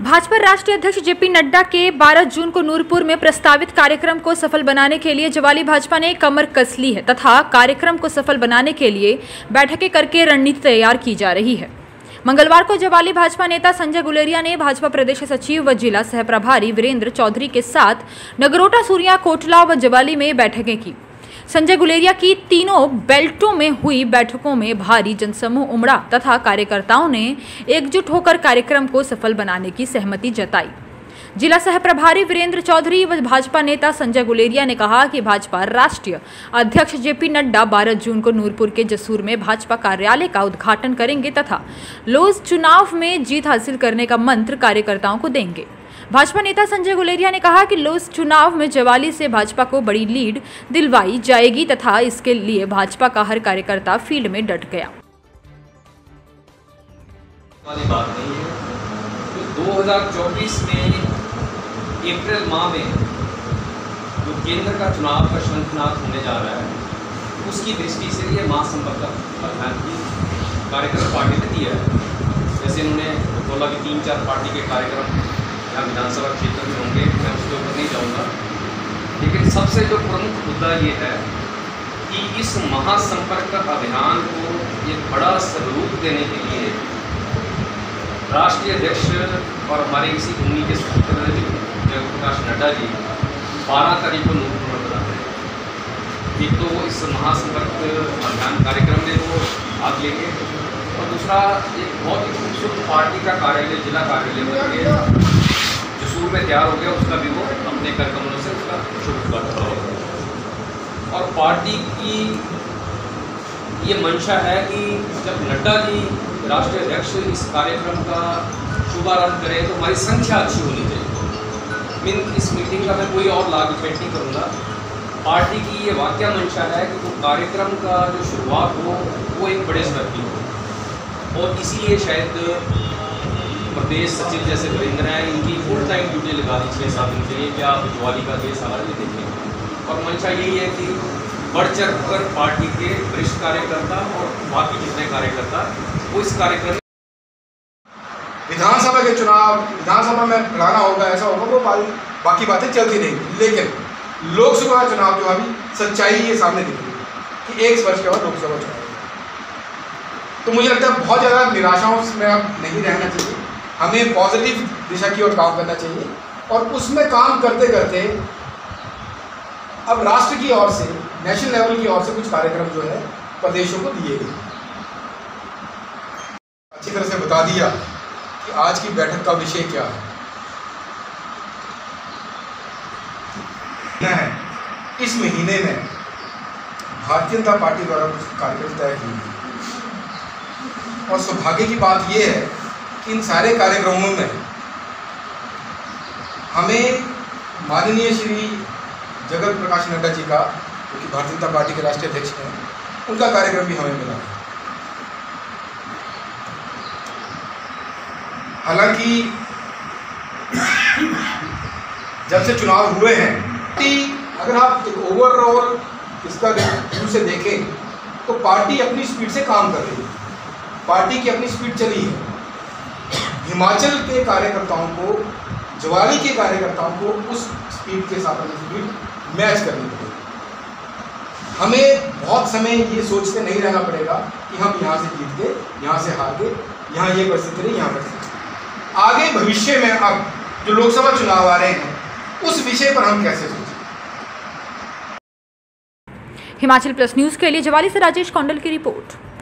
भाजपा राष्ट्रीय अध्यक्ष जेपी नड्डा के 12 जून को नूरपुर में प्रस्तावित कार्यक्रम को सफल बनाने के लिए ज्वाली भाजपा ने कमर कस ली है तथा कार्यक्रम को सफल बनाने के लिए बैठकें करके रणनीति तैयार की जा रही है। मंगलवार को ज्वाली भाजपा नेता संजय गुलेरिया ने भाजपा प्रदेश सचिव व जिला सह प्रभारी वीरेंद्र चौधरी के साथ नगरोटा, सूरिया, कोटला व ज्वाली में बैठकें की। संजय गुलेरिया की तीनों बेल्टों में हुई बैठकों में भारी जनसमूह उमड़ा तथा कार्यकर्ताओं ने एकजुट होकर कार्यक्रम को सफल बनाने की सहमति जताई। जिला सह प्रभारी वीरेंद्र चौधरी व भाजपा नेता संजय गुलेरिया ने कहा कि भाजपा राष्ट्रीय अध्यक्ष जेपी नड्डा 12 जून को नूरपुर के जसूर में भाजपा कार्यालय का उद्घाटन करेंगे तथा लोस चुनाव में जीत हासिल करने का मंत्र कार्यकर्ताओं को देंगे। भाजपा नेता संजय गुलेरिया ने कहा कि लोस चुनाव में ज्वाली से भाजपा को बड़ी लीड दिलवाई जाएगी तथा इसके लिए भाजपा का हर कार्यकर्ता फील्ड में डट गया। वाली बात नहीं है। तो 2024 में अप्रैल माह में जो केंद्र का चुनाव का शंखनाद होने जा रहा है, उसकी दृष्टि से ये महासंपर्क अभियान की कार्यक्रम पार्टी ने दिया है। जैसे उन्होंने बोला कि 3-4 पार्टी के कार्यक्रम यहाँ विधानसभा क्षेत्र में होंगे, मैं उसके ऊपर नहीं जाऊँगा, लेकिन सबसे जो प्रमुख मुद्दा ये है कि इस महासंपर्क अभियान को एक बड़ा स्वरूप देने के लिए राष्ट्रीय अध्यक्ष और हमारे इसी भूमि के स्पीकर जगत प्रकाश नड्डा जी 12 तारीख को नूरपुर में बता रहे हैं। एक तो इस महासंपर्क अभियान कार्यक्रम में वो भाग लेंगे और दूसरा एक बहुत ही खूबसूरत पार्टी का कार्यालय, जिला कार्यालय बन के जसूर में तैयार हो गया, उसका भी वो अपने कार्यक्रमों से उसका शुभ उद्घाटन करेगा। और पार्टी की ये मंशा है कि जब नड्डा जी राष्ट्रीय अध्यक्ष इस कार्यक्रम का शुभारंभ करें तो हमारी संख्या अच्छी होनी चाहिए। इस मीटिंग का मैं कोई और लाभ इफेक्ट नहीं करूँगा। पार्टी की ये वाकया मंशा है कि वो कार्यक्रम का जो शुरुआत हो वो एक बड़े स्तर की हो, और इसीलिए शायद प्रदेश सचिव जैसे वीरेंद्र हैं, इनकी फुल टाइम ड्यूटी लगा दी 6-7 दिन के लिए कि आप ज्वाली का केस हमारे लिए देखें। और मंशा यही है कि बढ़ चढ़ कर पार्टी के वरिष्ठ कार्यकर्ता और बाकी जितने कार्यकर्ता वो इस कार्यक्रम विधानसभा के चुनाव विधानसभा में लड़ाना होगा, ऐसा होगा, वो बाकी बातें चलती नहीं। लेकिन लोकसभा चुनाव जो अभी सच्चाई ये सामने दिख रही है कि 1 वर्ष के बाद लोकसभा चुनाव, तो मुझे लगता है बहुत ज़्यादा निराशाओं में अब नहीं रहना चाहिए। हमें पॉजिटिव दिशा की ओर काम करना चाहिए और उसमें काम करते करते अब राष्ट्र की ओर से, नेशनल लेवल की ओर से कुछ कार्यक्रम जो है प्रदेशों को दिए गए। अच्छी तरह से बता दिया कि आज की बैठक का विषय क्या है। इस महीने में भारतीय जनता पार्टी द्वारा कुछ कार्यक्रम तय किए हैं और सौभाग्य की बात यह है कि इन सारे कार्यक्रमों में हमें माननीय श्री जगत प्रकाश नड्डा जी का, जो कि भारतीय जनता पार्टी के राष्ट्रीय अध्यक्ष हैं, उनका कार्यक्रम भी हमें मिला। हालांकि जब से चुनाव हुए हैं, अगर आप एक ओवरऑल इसका व्यू से देखें तो पार्टी अपनी स्पीड से काम कर रही है, पार्टी की अपनी स्पीड चली है। हिमाचल के कार्यकर्ताओं को, ज्वाली के कार्यकर्ताओं को उस स्पीड के साथ अपनी स्पीड मैच करनी पड़ेगी। हमें बहुत समय ये सोचते नहीं रहना पड़ेगा कि हम यहाँ से जीत गए, यहाँ से हार गए, यहाँ ये परिस्थिति रही, यहाँ परिस्थिति। आगे भविष्य में अब जो लोकसभा चुनाव आ रहे हैं उस विषय पर हम कैसे सोचें। हिमाचल प्लस न्यूज़ के लिए ज्वाली से राजेश कौंडल की रिपोर्ट।